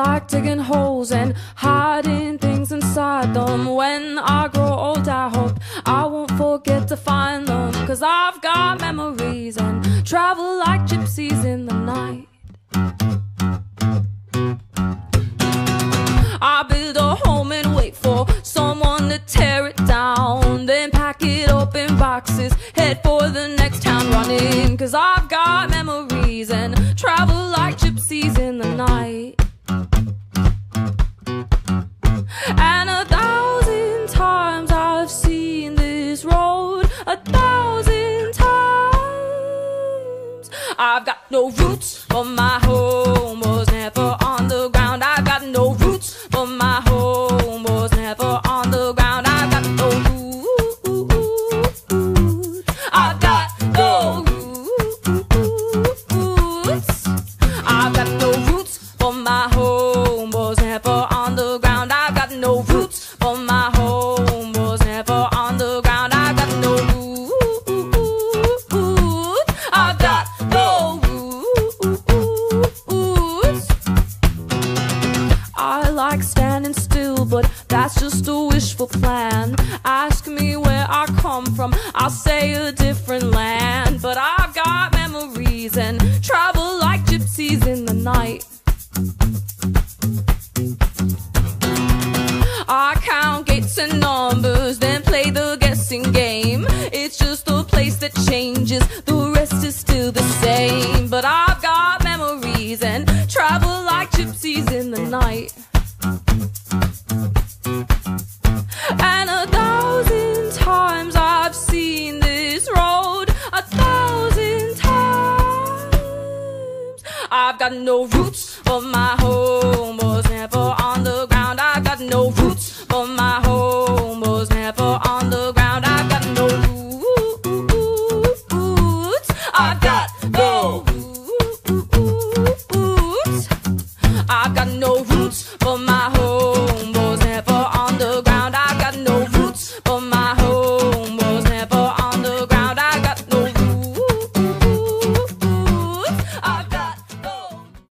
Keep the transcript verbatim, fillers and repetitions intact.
like digging holes and hiding things inside them. When I grow old, I hope I won't forget to find them, 'cause I've got memories and travel like gypsies in the night. I build a home and wait for someone to tear it down, then pack it up in boxes, head for the next town running, 'cause I've got memories and travel like gypsies in the night. And a thousand times I've seen this road, a thousand times. I've got no roots, but my home was never on the ground. I've got no roots, but my home was never on the ground. I've got no roots, I've got no roots. I've got no roots, but my home was never on the ground. I've got no roots, but my home was never on the ground. I've got no roots, I've got no roots. I like standing still, but that's just a wishful plan. Ask me where I come from, I'll say a different land. But I've got memories and travel like gypsies in the night. I count gates and numbers, then play the guessing game. It's just a place that changes, the rest is still the same. But I've got memories and travel like gypsies in the night. And a thousand times I've seen this road, a thousand times. I've got no roots, but my home